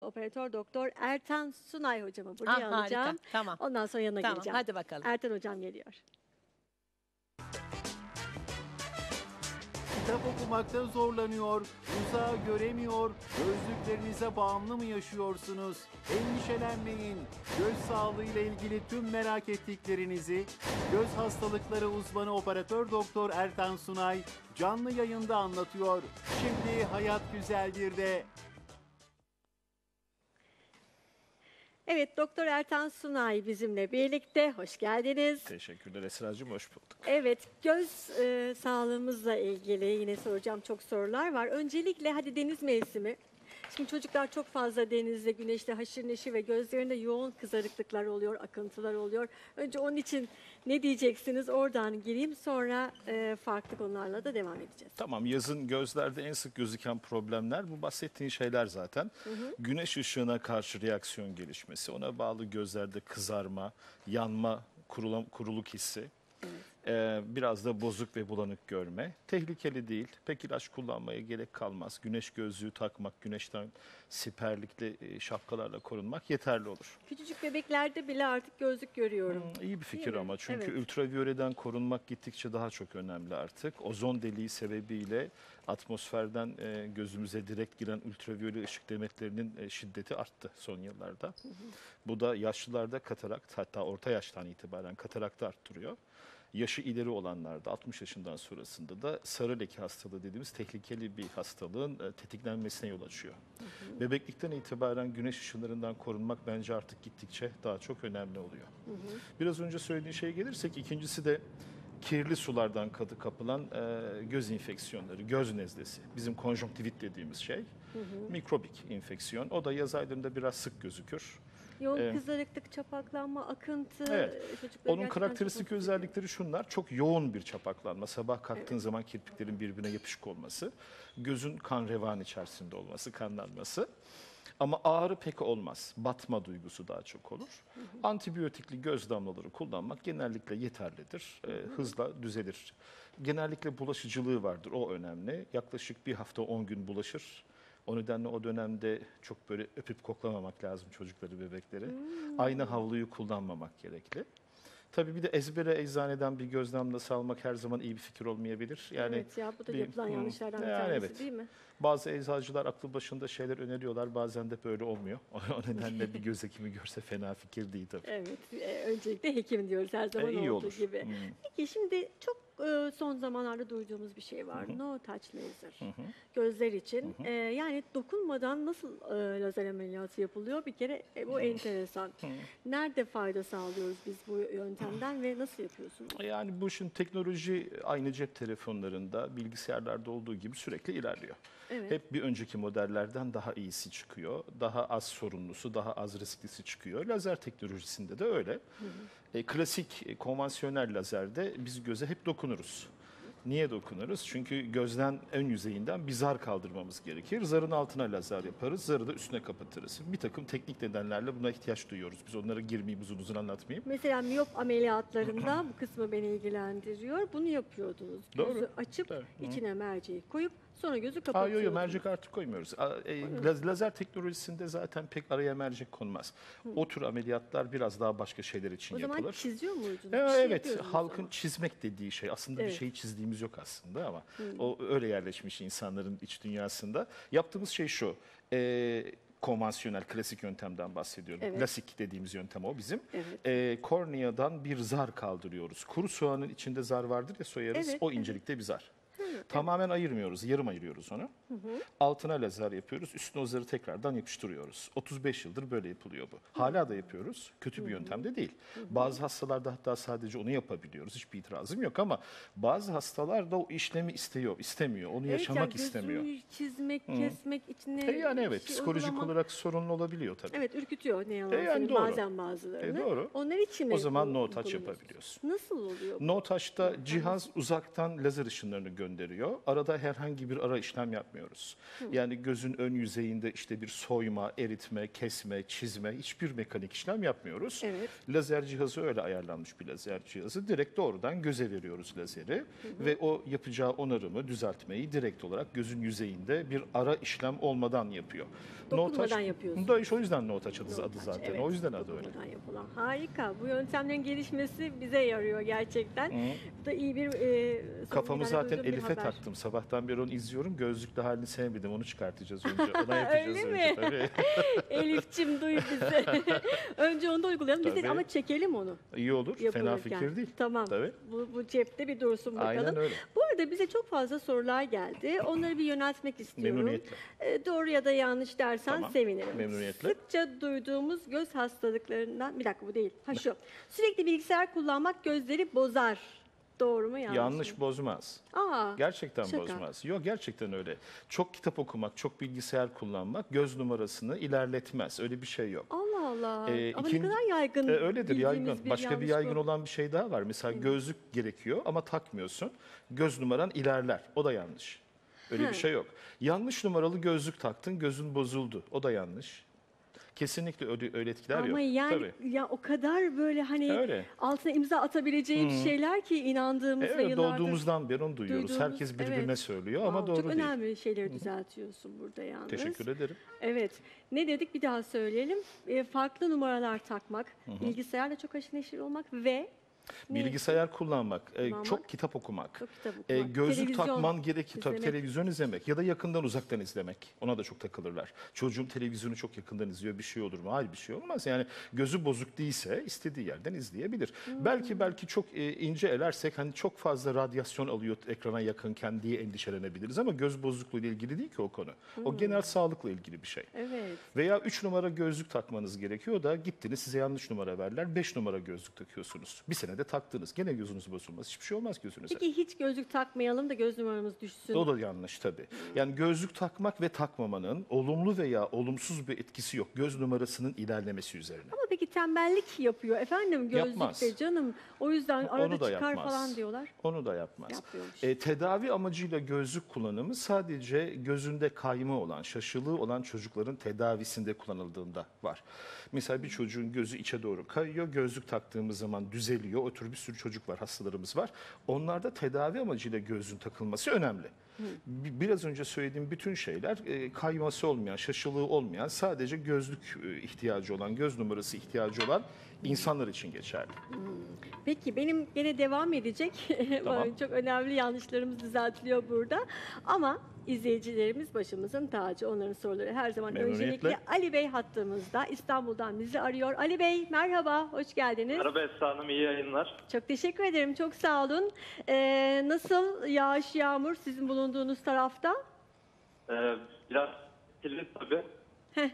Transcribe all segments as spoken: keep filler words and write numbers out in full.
operatör doktor Ertan Sunay hocamı buraya Ah, alacağım. harika. Tamam. Ondan sonra yanına Tamam, geleceğim. hadi bakalım. Ertan hocam geliyor. Kitap okumakta zorlanıyor, uzağı göremiyor, gözlüklerinize bağımlı mı yaşıyorsunuz? Endişelenmeyin. Göz sağlığı ile ilgili tüm merak ettiklerinizi göz hastalıkları uzmanı operatör doktor Ertan Sunay canlı yayında anlatıyor. Şimdi Hayat Güzeldir de Evet, Doktor Ertan Sunay bizimle birlikte. Hoş geldiniz. Teşekkürler Esra'cığım, hoş bulduk. Evet, göz e, sağlığımızla ilgili yine soracağım çok sorular var. Öncelikle hadi deniz mevsimi. Şimdi çocuklar çok fazla denizde, güneşte haşır neşir ve gözlerinde yoğun kızarıklıklar oluyor, akıntılar oluyor. Önce onun için ne diyeceksiniz? Oradan gireyim, sonra e, farklı konularla da devam edeceğiz. Tamam, yazın gözlerde en sık gözüken problemler bu bahsettiğin şeyler zaten. Hı hı. Güneş ışığına karşı reaksiyon gelişmesi, ona bağlı gözlerde kızarma, yanma, kurulam, kuruluk hissi. Evet. Ee, biraz da bozuk ve bulanık görme. Tehlikeli değil. Pek ilaç kullanmaya gerek kalmaz. Güneş gözlüğü takmak, güneşten siperlikli e, şapkalarla korunmak yeterli olur. Küçücük bebeklerde bile artık gözlük görüyorum. Hmm, iyi bir fikir Değil ama. mi? Çünkü Evet. ultraviyoleden korunmak gittikçe daha çok önemli artık. Ozon deliği sebebiyle atmosferden e, gözümüze direkt giren ultraviyole ışık demetlerinin e, şiddeti arttı son yıllarda. Hı hı. Bu da yaşlılarda katarakt, hatta orta yaştan itibaren kataraktı arttırıyor. Yaşı ileri olanlarda altmış yaşından sonrasında da sarı leke hastalığı dediğimiz tehlikeli bir hastalığın tetiklenmesine yol açıyor. Hı hı. Bebeklikten itibaren güneş ışınlarından korunmak bence artık gittikçe daha çok önemli oluyor. Hı hı. Biraz önce söylediğin şeye gelirsek, ikincisi de kirli sulardan kadı kapılan e, göz infeksiyonları, göz nezlesi. Bizim konjonktivit dediğimiz şey. Hı hı. Mikrobik infeksiyon. O da yaz aylarında biraz sık gözükür. Yoğun Ee, kızarıklık, çapaklanma, akıntı. Evet. Onun karakteristik çok özellikleri şunlar. Çok yoğun bir çapaklanma. Sabah kalktığın evet. zaman kirpiklerin birbirine yapışık olması. Gözün kan revan içerisinde olması, kanlanması. Ama ağrı pek olmaz. Batma duygusu daha çok olur. Hı hı. Antibiyotikli göz damlaları kullanmak genellikle yeterlidir. Ee, hızla düzelir. Genellikle bulaşıcılığı vardır. O önemli. Yaklaşık bir hafta on gün bulaşır. O nedenle o dönemde çok böyle öpüp koklamamak lazım çocukları, bebekleri. Hmm. Aynı havluyu kullanmamak gerekli. Tabii bir de ezbere eczaneden bir göz damlası almak her zaman iyi bir fikir olmayabilir. Yani evet ya, bu da bir, yapılan hmm, yanlışlardan bir yani tanesi evet. değil mi? Bazı eczacılar aklı başında şeyler öneriyorlar, bazen de böyle olmuyor. O nedenle bir göz hekimi görse fena fikir değil tabii. Evet, e, öncelikle hekim diyoruz her zaman e, iyi olduğu olur. gibi. Hmm. Peki şimdi çok e, son zamanlarda duyduğumuz bir şey var. Hı hı. No touch laser. Hı hı. Gözler için. Hı hı. E, yani dokunmadan nasıl e, lazer ameliyatı yapılıyor? Bir kere e, bu enteresan. Hı. Nerede fayda sağlıyoruz biz bu yöntemden ve nasıl yapıyorsunuz? Yani bu şimdi teknoloji aynı cep telefonlarında, bilgisayarlarda olduğu gibi sürekli ilerliyor. Evet. Hep bir önceki modellerden daha iyisi çıkıyor. Daha az sorunlusu, daha az risklisi çıkıyor. Lazer teknolojisinde de öyle. Hı hı. E, klasik, e, konvansiyonel lazerde biz göze hep dokunuruz. Niye dokunuruz? Çünkü gözden ön yüzeyinden bir zar kaldırmamız gerekir. Zarın altına lazer yaparız, zarı da üstüne kapatırız. Bir takım teknik nedenlerle buna ihtiyaç duyuyoruz. Biz onlara girmeyeyim, uzun uzun anlatmayayım. Mesela miyop ameliyatlarında bu kısmı beni ilgilendiriyor. Bunu yapıyordunuz. Gözü Doğru. açıp evet. içine merceği koyup sonra gözü kapatıyordunuz. Yok yok, mercek artık koymuyoruz. E, lazer teknolojisinde zaten pek araya mercek konmaz. Hı. O tür ameliyatlar biraz daha başka şeyler için o yapılır. O zaman çiziyor muydunuz? E, şey evet, halkın çizmek dediği şey. Aslında evet. bir şeyi çizdiğimiz yok aslında ama Hı. o öyle yerleşmiş insanların iç dünyasında. Yaptığımız şey şu. E, konvansiyonel, klasik yöntemden bahsediyorum. Evet. Lasik dediğimiz yöntem o bizim. Evet. E, korneadan bir zar kaldırıyoruz. Kuru soğanın içinde zar vardır ya, soyarız. Evet. O incelikte bir zar. Hı, Tamamen evet. ayırmıyoruz, yarım ayırıyoruz onu. Hı hı. Altına lazer yapıyoruz, üstüne o zarı tekrardan yapıştırıyoruz. otuz beş yıldır böyle yapılıyor bu. Hala da yapıyoruz, kötü bir hı hı. yöntem de değil. Hı hı. Bazı hastalarda hatta sadece onu yapabiliyoruz, hiçbir itirazım yok ama bazı hastalar da o işlemi istiyor, istemiyor, onu evet, yaşamak yani istemiyor. Evet, çizmek, hı. kesmek, içine e yani evet, şey psikolojik uygulama... olarak sorunlu olabiliyor tabii. Evet, ürkütüyor ne yalan e yani bazen bazılarını. E doğru. Onlar için o zaman no touch yapabiliyorsun. Nasıl oluyor bu? No touch'ta cihaz uzaktan lazer ışınlarını gönderiyor. oluyor. Arada herhangi bir ara işlem yapmıyoruz. Yani gözün ön yüzeyinde işte bir soyma, eritme, kesme, çizme hiçbir mekanik işlem yapmıyoruz. Evet. Lazer cihazı öyle ayarlanmış bir lazer cihazı. Direkt doğrudan göze veriyoruz lazeri ve o yapacağı onarımı, düzeltmeyi direkt olarak gözün yüzeyinde bir ara işlem olmadan yapıyor. Dokunmadan yapıyorsun. Da işte o yüzden no touch adı, No adı touch, zaten. evet. O yüzden adı öyle. Dokunmadan yapılan. Harika. Bu yöntemlerin gelişmesi bize yarıyor gerçekten. Hı. Bu da iyi bir e, son Kafamı günlerde zaten duyduğum bir Elif'e haber. taktım. Sabahtan beri onu izliyorum. Gözlüklü halini sevmedim. Onu çıkartacağız önce. Ona yapacağız Öyle önce mi? tabii. Elif'cim duy bizi. Önce onu da uygulayalım. Biz de Tabii. ama çekelim onu. İyi olur. Fena Yapılırken. fikir değil. Tamam. Tabii. Bu, bu cepte bir dursun bakalım. Aynen öyle. Bu arada bize çok fazla sorular geldi. Onları bir yöneltmek istiyorum. Memnuniyetle. E, doğru ya da yanlış dersen Tamam. sevinirim. Memnuniyetle. Sıkça duyduğumuz göz hastalıklarından, bir dakika bu değil. Ha şu. Sürekli bilgisayar kullanmak gözleri bozar. Doğru mu yanlış Yanlış mı? bozmaz. Aa, Gerçekten şaka. bozmaz. Yok gerçekten öyle. Çok kitap okumak, çok bilgisayar kullanmak göz numarasını ilerletmez. Öyle bir şey yok. Allah Allah. Ee, Ama ikinci- ne kadar yaygın. E, öyledir bildiğimiz yaygın. bir Başka bir yanlış yaygın bu. olan bir şey daha var. Mesela gözlük gerekiyor ama takmıyorsun. Göz numaran ilerler. O da yanlış. Öyle He. bir şey yok. Yanlış numaralı gözlük taktın, gözün bozuldu. O da yanlış. Kesinlikle öyle, öyle etkiler yok. Ama yani Tabii. ya o kadar böyle hani Öyle. altına imza atabileceğim şeyler ki inandığımız E, ve evet, yıllardır doğduğumuzdan beri onu duyuyoruz. duyduğumuz- Herkes birbirine evet. söylüyor ama Wow, doğru çok değil. önemli şeyleri düzeltiyorsun burada yalnız. Teşekkür ederim. Evet. Ne dedik bir daha söyleyelim. E, farklı numaralar takmak, bilgisayarla çok haşır neşir olmak ve ne? Bilgisayar kullanmak, e, Kullanmak. çok kitap okumak, Çok kitap e, okumak, gözlük televizyon takman gerekiyor. Tabii izlemek. televizyon izlemek ya da yakından uzaktan izlemek. Ona da çok takılırlar. Çocuğum televizyonu çok yakından izliyor. Bir şey olur mu? Hayır bir şey olmaz. Yani gözü bozuk değilse istediği yerden izleyebilir. Hmm. Belki belki çok e, ince elersek hani çok fazla radyasyon alıyor ekrana yakınken diye endişelenebiliriz ama göz bozukluğu ile ilgili değil ki o konu. O genel sağlıkla ilgili bir şey. Evet. Veya üç numara gözlük takmanız gerekiyor da gittiniz size yanlış numara verdiler. beş numara gözlük takıyorsunuz. Bir senede taktınız. Gene gözünüz bozulmaz. Hiçbir şey olmaz gözünüze. Peki hiç gözlük takmayalım da göz numaramız düşsün. O da yanlış tabii. Yani gözlük takmak ve takmamanın olumlu veya olumsuz bir etkisi yok. Göz numarasının ilerlemesi üzerine. Ama peki tembellik yapıyor efendim Yapmaz. gözlükte canım. O yüzden arada Onu da çıkar yapmaz. falan diyorlar. Onu da yapmaz. Yapıyormuş. E, tedavi amacıyla gözlük kullanımı sadece gözünde kayma olan, şaşılığı olan çocukların tedavisinde kullanıldığında var. Mesela bir çocuğun gözü içe doğru kayıyor, gözlük taktığımız zaman düzeliyor. O tür bir sürü çocuk var, hastalarımız var. Onlarda tedavi amacıyla gözlüğün takılması önemli. Bi- Biraz önce söylediğim bütün şeyler e, kayması olmayan, şaşılığı olmayan, sadece gözlük e, ihtiyacı olan, göz numarası ihtiyacı olan insanlar için geçerli. Peki benim gene devam edecek. Tamam. Çok önemli yanlışlarımız düzeltiliyor burada. Ama izleyicilerimiz başımızın tacı. Onların soruları her zaman Memnuniyetle. öncelikle Ali Bey hattımızda. İstanbul'dan bizi arıyor. Ali Bey merhaba, hoş geldiniz. Merhaba Esra Hanım, iyi yayınlar. Çok teşekkür ederim, çok sağ olun. Ee, nasıl yağış, yağmur sizin bulunduğunuz tarafta? Ee, biraz kirli tabii. Heh.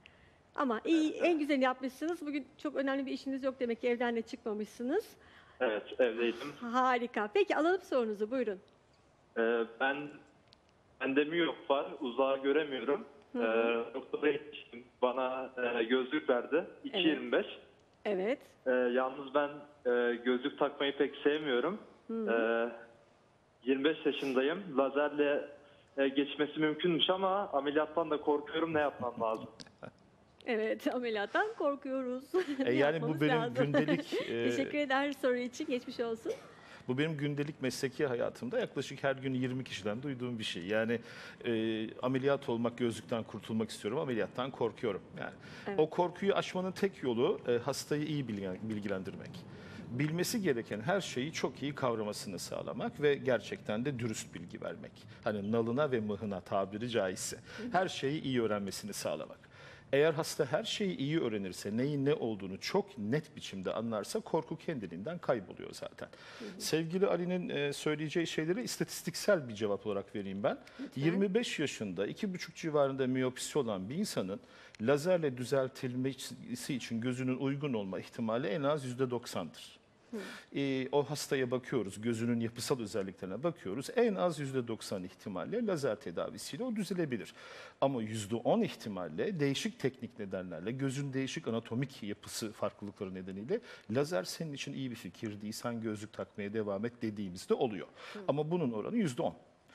Ama iyi, en güzelini yapmışsınız. Bugün çok önemli bir işiniz yok demek ki evden de çıkmamışsınız. Evet, evdeydim. Harika. Peki alalım sorunuzu, buyurun. Ee, ben, bende miyop var, uzağa göremiyorum. Ee, doktora gitmiştim, bana e, gözlük verdi, iki yirmi beş. Evet. Ee, yalnız ben e, gözlük takmayı pek sevmiyorum. Ee, yirmi beş yaşındayım, lazerle e, geçmesi mümkünmüş ama ameliyattan da korkuyorum, ne yapmam lazım? Evet, ameliyattan korkuyoruz. E, yani bu Yapmamız benim lazım. gündelik e, Teşekkür eder soru için. Geçmiş olsun. Bu benim gündelik mesleki hayatımda yaklaşık her gün yirmi kişiden duyduğum bir şey. Yani e, ameliyat olmak, gözlükten kurtulmak istiyorum, ameliyattan korkuyorum. Yani Evet. o korkuyu aşmanın tek yolu e, hastayı iyi bilgi- bilgilendirmek. Bilmesi gereken her şeyi çok iyi kavramasını sağlamak ve gerçekten de dürüst bilgi vermek. Hani nalına ve mıhına tabiri caizse her şeyi iyi öğrenmesini sağlamak. Eğer hasta her şeyi iyi öğrenirse, neyin ne olduğunu çok net biçimde anlarsa korku kendiliğinden kayboluyor zaten. Sevgili Ali'nin e, söyleyeceği şeyleri istatistiksel bir cevap olarak vereyim ben. yirmi beş yaşında iki buçuk civarında miyopisi olan bir insanın lazerle düzeltilmesi için gözünün uygun olma ihtimali en az yüzde doksandır. Ee, o hastaya bakıyoruz, gözünün yapısal özelliklerine bakıyoruz. En az yüzde doksan ihtimalle lazer tedavisiyle o düzelebilir. Ama yüzde on ihtimalle değişik teknik nedenlerle, gözün değişik anatomik yapısı farklılıkları nedeniyle lazer senin için iyi bir fikir değil, sen gözlük takmaya devam et dediğimizde oluyor. Ama bunun oranı yüzde on.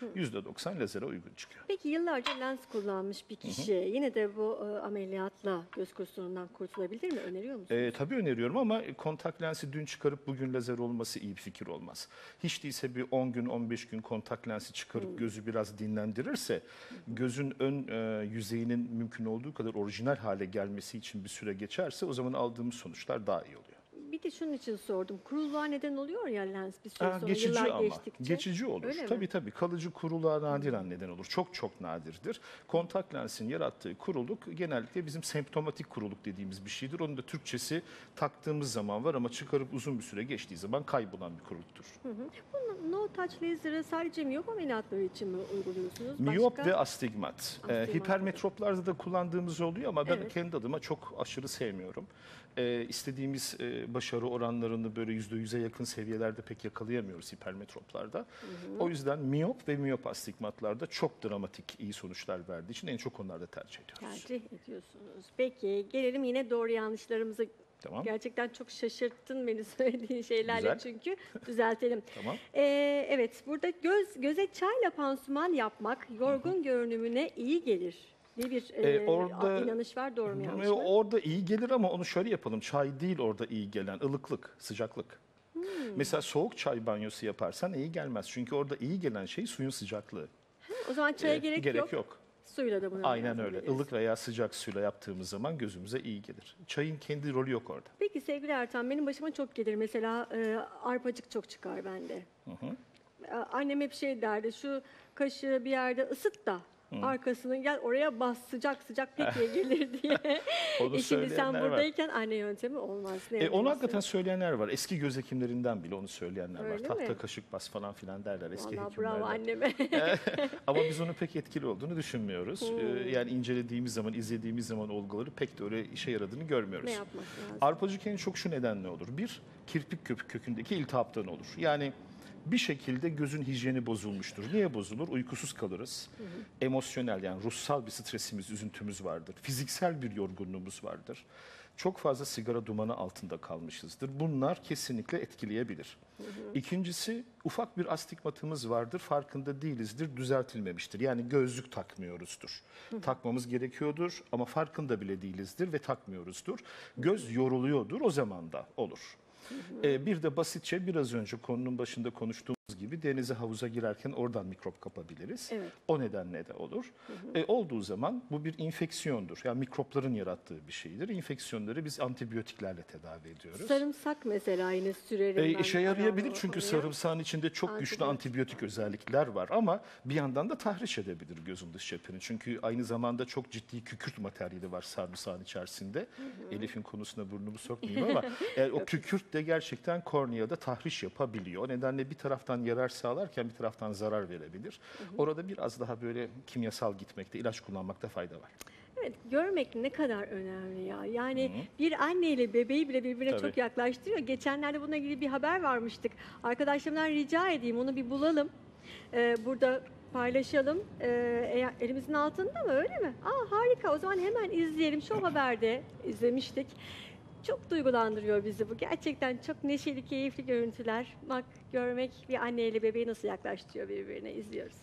yüzde doksan lazere uygun çıkıyor. Peki yıllarca lens kullanmış bir kişi yine de bu e, ameliyatla göz kusurundan kurtulabilir mi? Öneriyor musunuz? E, tabii öneriyorum ama kontak lensi dün çıkarıp bugün lazer olması iyi bir fikir olmaz. Hiç değilse bir on gün on beş gün kontak lensi çıkarıp Hmm. gözü biraz dinlendirirse gözün ön e, yüzeyinin mümkün olduğu kadar orijinal hale gelmesi için bir süre geçerse o zaman aldığımız sonuçlar daha iyi oluyor. Bir de şunun için sordum. Kuruluğa neden oluyor ya lens bir süre Aa, sonra geçici yıllar ama. geçtikçe. Geçici olur. Öyle mi? Tabii tabii kalıcı kuruluğa nadiren neden olur. Çok çok nadirdir. Kontak lensin yarattığı kuruluk genellikle bizim semptomatik kuruluk dediğimiz bir şeydir. Onun da Türkçesi taktığımız zaman var ama çıkarıp uzun bir süre geçtiği zaman kaybolan bir kuruluktur. Hı hı. Bunu no touch laser'ı sadece miyop ameliyatları için mi uyguluyorsunuz? Miyop Başka? ve astigmat. Ee, Astigmat. hipermetroplarda da kullandığımız oluyor ama ben Evet. kendi adıma çok aşırı sevmiyorum. Ee, istediğimiz e, başarı oranlarını böyle yüzde yüze yakın seviyelerde pek yakalayamıyoruz hipermetroplarda. O yüzden miyop ve miyop astigmatlarda çok dramatik iyi sonuçlar verdiği için en çok onlarda tercih ediyoruz. Tercih ediyorsunuz. Peki gelelim yine doğru yanlışlarımıza. Tamam. Gerçekten çok şaşırttın beni söylediğin şeylerle Güzel. çünkü düzeltelim. Tamam. Ee, evet burada göz göze çayla pansuman yapmak yorgun görünümüne iyi gelir diye bir e, Ee, orada- inanış var, doğru mu yanlış Ve mı? orada iyi gelir ama onu şöyle yapalım. Çay değil orada iyi gelen, ılıklık, sıcaklık. Hmm. Mesela soğuk çay banyosu yaparsan iyi gelmez. Çünkü orada iyi gelen şey suyun sıcaklığı. O zaman çaya Ee, gerek, gerek yok. yok. Suyla da bunu Aynen öyle. yapabiliriz. Ilık veya sıcak suyla yaptığımız zaman gözümüze iyi gelir. Çayın kendi rolü yok orada. Peki sevgili Ertan benim başıma çok gelir. Mesela e, arpacık çok çıkar bende. Hı hı. E, Annem hep şey derdi şu kaşığı bir yerde ısıt da arkasını gel oraya bas sıcak sıcak pek iyi gelir diye. Onu E şimdi sen söyleyenler var. buradayken anne yöntemi olmaz. Ne E, onu önerirsin? hakikaten söyleyenler var. Eski göz hekimlerinden bile onu söyleyenler var. Öyle Tahta mi? kaşık bas falan filan derler eski Vallahi hekimlerden. bravo anneme. Ama biz onun pek etkili olduğunu düşünmüyoruz. Ee, yani incelediğimiz zaman, izlediğimiz zaman olguları pek de öyle işe yaradığını görmüyoruz. Ne yapmak lazım? Arpacık en çok şu nedenle olur. Bir, kirpik köpük kökündeki iltihaptan olur. Yani bir şekilde gözün hijyeni bozulmuştur. Niye bozulur? Uykusuz kalırız. Emosyonel yani ruhsal bir stresimiz, üzüntümüz vardır. Fiziksel bir yorgunluğumuz vardır. Çok fazla sigara dumanı altında kalmışızdır. Bunlar kesinlikle etkileyebilir. İkincisi ufak bir astigmatımız vardır. Farkında değilizdir, düzeltilmemiştir. Yani gözlük takmıyoruzdur. Takmamız gerekiyordur ama farkında bile değilizdir ve takmıyoruzdur. Göz yoruluyordur, o zaman da olur. Ee, bir de basitçe biraz önce konunun başında konuştuğumuz gibi denize havuza girerken oradan mikrop kapabiliriz. Evet. O nedenle de olur. E, olduğu zaman bu bir infeksiyondur. Yani mikropların yarattığı bir şeydir. İnfeksiyonları biz antibiyotiklerle tedavi ediyoruz. Sarımsak mesela yine sürerim E, ben işe yarayabilir aram çünkü oraya. sarımsağın içinde çok güçlü Antibiyotik. antibiyotik özellikler var ama bir yandan da tahriş edebilir gözün dış cephenin. Çünkü aynı zamanda çok ciddi kükürt materyali var sarımsağın içerisinde. Elif'in konusuna burnumu sokmayayım ama e, o kükürt de gerçekten korneada tahriş yapabiliyor. O nedenle bir taraftan yarar sağlarken bir taraftan zarar verebilir. Orada biraz daha böyle kimyasal gitmekte, ilaç kullanmakta fayda var. Evet, görmek ne kadar önemli ya. Yani bir anne ile bebeği bile birbirine Tabii. çok yaklaştırıyor. Geçenlerde bununla ilgili bir haber varmıştık. Arkadaşlarımdan rica edeyim onu bir bulalım. Ee, burada paylaşalım. Ee, eğer elimizin altında mı öyle mi? Aa harika. O zaman hemen izleyelim. Şu haberde izlemiştik. Çok duygulandırıyor bizi bu. Gerçekten çok neşeli, keyifli görüntüler. Bak görmek bir anne ile bebeği nasıl yaklaştırıyor birbirine izliyoruz.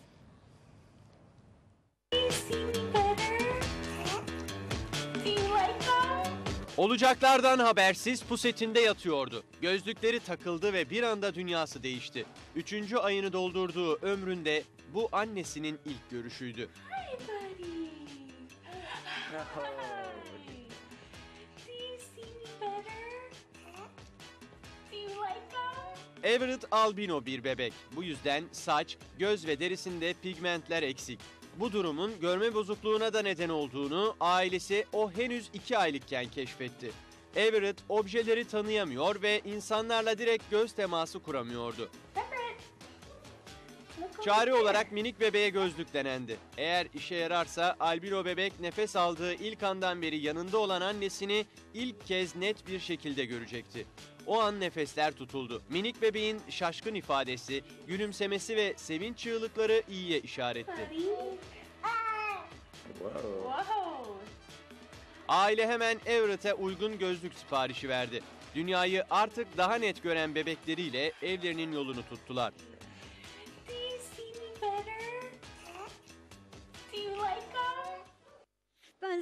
Olacaklardan habersiz pusetinde yatıyordu. Gözlükleri takıldı ve bir anda dünyası değişti. Üçüncü ayını doldurduğu ömründe bu annesinin ilk görüşüydü. Hi, buddy. Hi. Do you see me better? Do you like that? Everett albino bir bebek. Bu yüzden saç, göz ve derisinde pigmentler eksik. Bu durumun görme bozukluğuna da neden olduğunu ailesi o henüz iki aylıkken keşfetti. Everett objeleri tanıyamıyor ve insanlarla direkt göz teması kuramıyordu. Look over Çare there. olarak minik bebeğe gözlük denendi. Eğer işe yararsa albino bebek nefes aldığı ilk andan beri yanında olan annesini ilk kez net bir şekilde görecekti. O an nefesler tutuldu. Minik bebeğin şaşkın ifadesi, gülümsemesi ve sevinç çığlıkları iyiye işaretti. Buddy. Ah. Whoa. Aile hemen Everett'e uygun gözlük siparişi verdi. Dünyayı artık daha net gören bebekleriyle evlerinin yolunu tuttular. Do you see me better?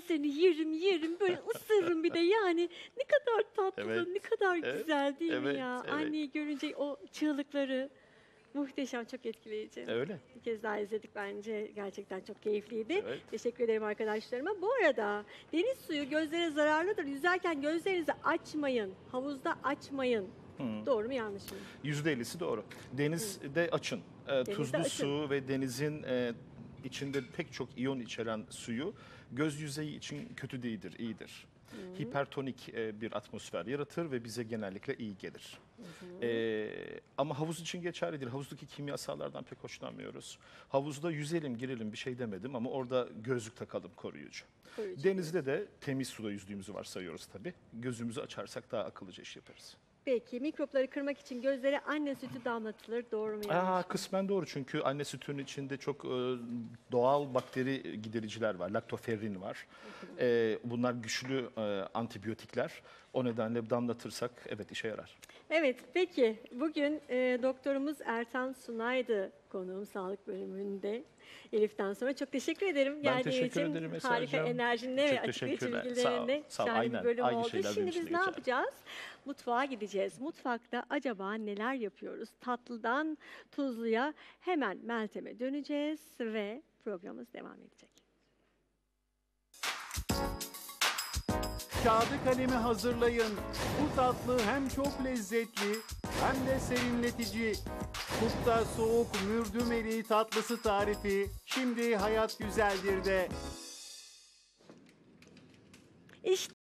gözlerini yerim yerim böyle ısırırım bir de yani ne kadar tatlı, Evet, ne kadar evet, güzel değil mi evet, ya? evet. Anneyi görünce o çığlıkları muhteşem, çok etkileyici. Öyle. Bir kez daha izledik bence. Gerçekten çok keyifliydi. Evet. Teşekkür ederim arkadaşlarıma. Bu arada deniz suyu gözlere zararlıdır. Yüzerken gözlerinizi açmayın. Havuzda açmayın. Doğru mu yanlış mı? yüzde ellisi doğru. Denizde açın. Ee, tuzlu açın. su ve denizin e, içinde pek çok iyon içeren suyu göz yüzeyi için kötü değildir, iyidir. Hipertonik e, bir atmosfer yaratır ve bize genellikle iyi gelir. Ee, ama havuz için geçerli değil. Havuzdaki kimyasallardan pek hoşlanmıyoruz. Havuzda yüzelim, girelim bir şey demedim ama orada gözlük takalım koruyucu. Koruyucu. Denizde de temiz suda yüzdüğümüzü varsayıyoruz tabii. Gözümüzü açarsak daha akıllıca iş yaparız. Peki mikropları kırmak için gözlere anne sütü damlatılır. Doğru mu yanlış Aa, mı? kısmen doğru çünkü anne sütünün içinde çok e, doğal bakteri gidericiler var. Laktoferrin var. E, bunlar güçlü e, antibiyotikler. O nedenle damlatırsak evet işe yarar. Evet, peki bugün e, doktorumuz Ertan Sunay'dı konuğum sağlık bölümünde. Elif'ten sonra çok teşekkür ederim. Ben geldiğin teşekkür için. ederim Harika Esra'cığım. enerjinle ve Çok açıklayıcı teşekkürler. bilgilerinle Sağ ol, sağ ol. şahane bir Aynen, bölüm aynı oldu. şeyler Şimdi benim biz için ne geçer. yapacağız? Mutfağa gideceğiz. Mutfakta acaba neler yapıyoruz? Tatlıdan tuzluya hemen Meltem'e döneceğiz ve programımız devam edecek. Kağıdı kalemi hazırlayın. Bu tatlı hem çok lezzetli hem de serinletici. Kut'ta soğuk mürdümeli tatlısı tarifi şimdi Hayat Güzeldir de. İşte